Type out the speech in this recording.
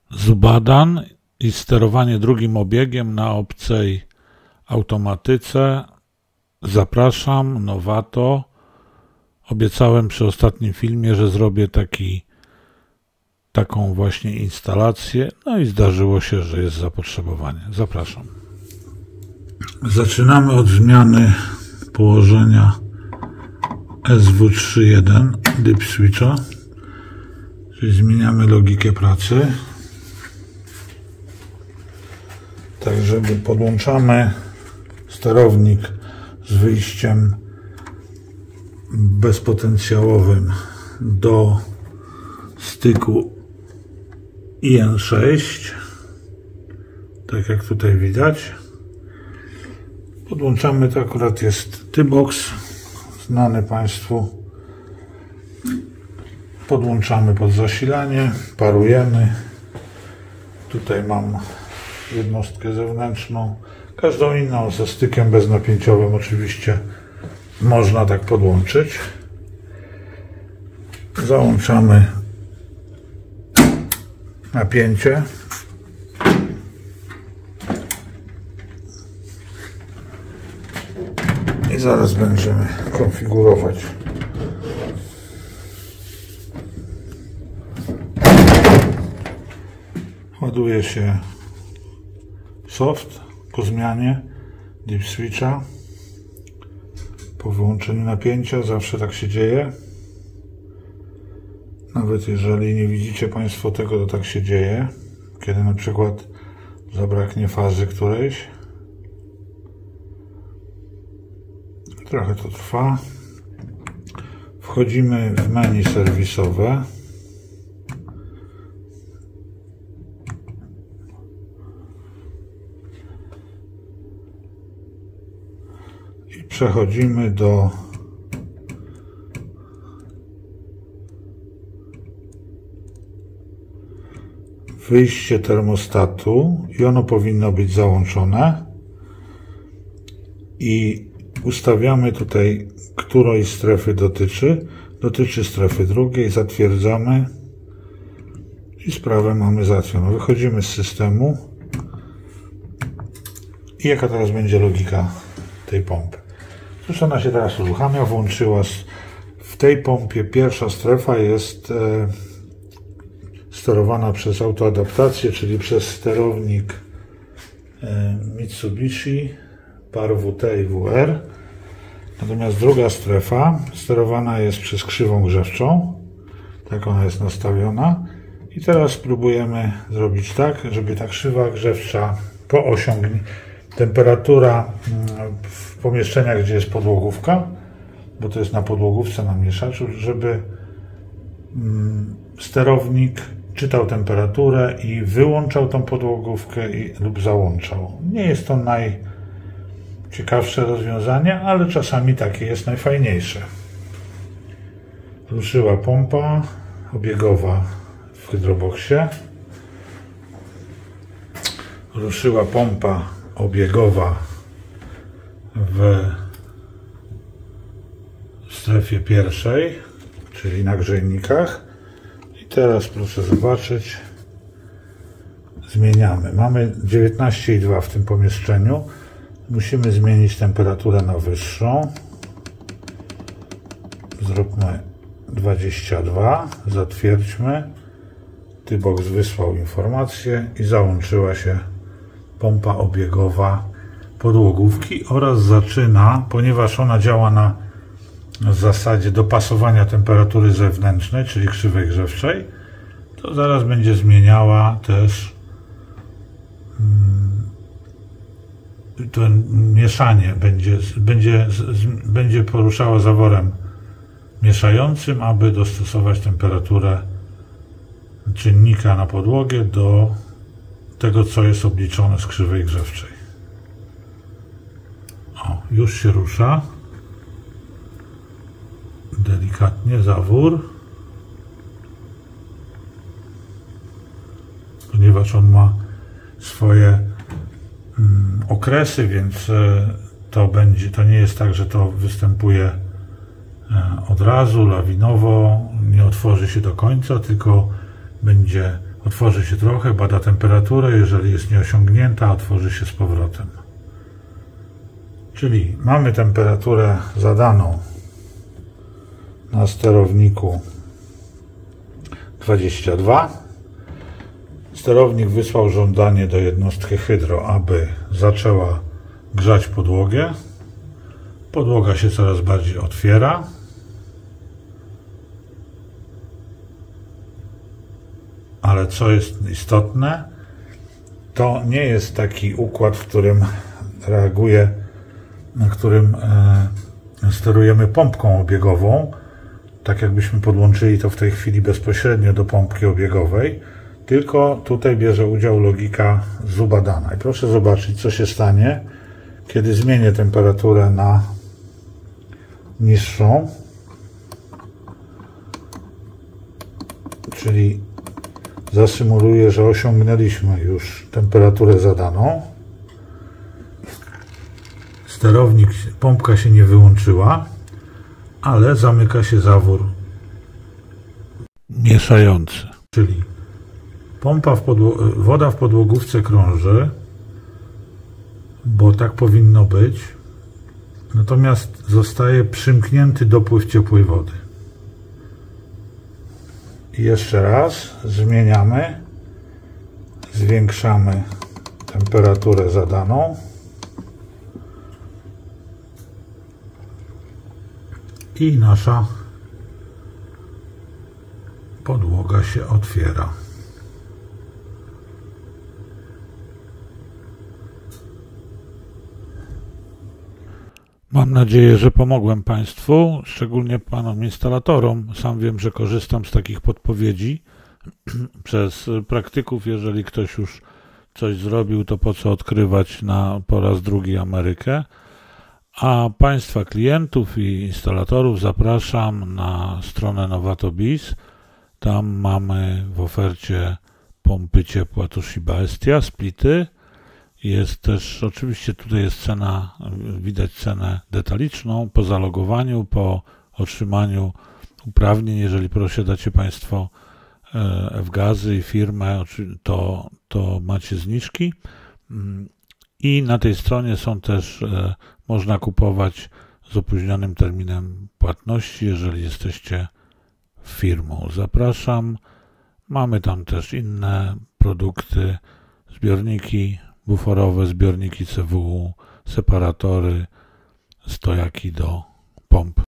Zubadan i sterowanie drugim obiegiem na obcej automatyce. Zapraszam, Novato. Obiecałem przy ostatnim filmie, że zrobię taką właśnie instalację, no i zdarzyło się, że jest zapotrzebowanie. Zapraszam. Zaczynamy od zmiany położenia SW31 Deep Switcha, czyli zmieniamy logikę pracy. Tak, żeby podłączamy sterownik z wyjściem bezpotencjałowym do styku IN6, tak jak tutaj widać. Podłączamy, to akurat jest T-Box, znany Państwu. Podłączamy pod zasilanie, parujemy. Tutaj mam jednostkę zewnętrzną, każdą inną ze stykiem beznapięciowym oczywiście można tak podłączyć. Załączamy napięcie. I zaraz będziemy konfigurować. Ładuje się soft po zmianie Deep Switcha. Po wyłączeniu napięcia zawsze tak się dzieje. Nawet jeżeli nie widzicie Państwo tego, to tak się dzieje. Kiedy na przykład zabraknie fazy którejś. Trochę to trwa. Wchodzimy w menu serwisowe. I przechodzimy do wyjście termostatu i ono powinno być załączone. I ustawiamy tutaj, której strefy dotyczy. Dotyczy strefy drugiej, zatwierdzamy i sprawę mamy załatwioną. Wychodzimy z systemu. I jaka teraz będzie logika tej pompy? Cóż, ona się teraz uruchamia, włączyła. W tej pompie pierwsza strefa jest sterowana przez autoadaptację, czyli przez sterownik Mitsubishi par WT i WR. Natomiast druga strefa sterowana jest przez krzywą grzewczą. Tak ona jest nastawiona. I teraz spróbujemy zrobić tak, żeby ta krzywa grzewcza po osiągnięciu temperatura w pomieszczeniach, gdzie jest podłogówka, bo to jest na podłogówce, na mieszaczu, żeby sterownik czytał temperaturę i wyłączał tą podłogówkę lub załączał. Nie jest to najciekawsze rozwiązanie, ale czasami takie jest najfajniejsze. Ruszyła pompa obiegowa w hydroboxie. Ruszyła pompa obiegowa w strefie pierwszej, czyli na grzejnikach. I teraz proszę zobaczyć, zmieniamy. Mamy 19,2 w tym pomieszczeniu. Musimy zmienić temperaturę na wyższą. Zróbmy 22, zatwierdźmy. T-Box wysłał informację i załączyła się pompa obiegowa podłogówki oraz zaczyna, ponieważ ona działa na zasadzie dopasowania temperatury zewnętrznej, czyli krzywej grzewczej, to zaraz będzie zmieniała też to mieszanie, będzie poruszała zaworem mieszającym, aby dostosować temperaturę czynnika na podłogę do tego, co jest obliczone z krzywej grzewczej. O, już się rusza. Delikatnie zawór. Ponieważ on ma swoje okresy, więc to nie jest tak, że to występuje od razu, lawinowo, nie otworzy się do końca, tylko będzie Otworzy się trochę, bada temperaturę, jeżeli jest nieosiągnięta, otworzy się z powrotem. Czyli mamy temperaturę zadaną na sterowniku 22. Sterownik wysłał żądanie do jednostki hydro, aby zaczęła grzać podłogę. Podłoga się coraz bardziej otwiera. Ale co jest istotne, to nie jest taki układ, w którym reaguje, na którym sterujemy pompką obiegową, tak jakbyśmy podłączyli to w tej chwili bezpośrednio do pompki obiegowej, tylko tutaj bierze udział logika zubadana. I proszę zobaczyć, co się stanie, kiedy zmienię temperaturę na niższą, czyli zasymuluję, że osiągnęliśmy już temperaturę zadaną. Sterownik, pompka się nie wyłączyła, ale zamyka się zawór mieszający. Czyli woda w podłogówce krąży, bo tak powinno być, natomiast zostaje przymknięty dopływ ciepłej wody. I jeszcze raz zmieniamy, zwiększamy temperaturę zadaną i nasza podłoga się otwiera. Mam nadzieję, że pomogłem Państwu, szczególnie Panom instalatorom. Sam wiem, że korzystam z takich podpowiedzi przez praktyków. Jeżeli ktoś już coś zrobił, to po co odkrywać po raz drugi Amerykę. A Państwa klientów i instalatorów zapraszam na stronę Novato.biz. Tam mamy w ofercie pompy ciepła Toshiba Estia, splity. Jest też, oczywiście tutaj jest cena, widać cenę detaliczną po zalogowaniu, po otrzymaniu uprawnień. Jeżeli posiadacie Państwo F-gazy i firmę, to macie zniżki. I na tej stronie są też, można kupować z opóźnionym terminem płatności, jeżeli jesteście firmą. Zapraszam. Mamy tam też inne produkty, zbiorniki buforowe, zbiorniki CWU, separatory, stojaki do pomp.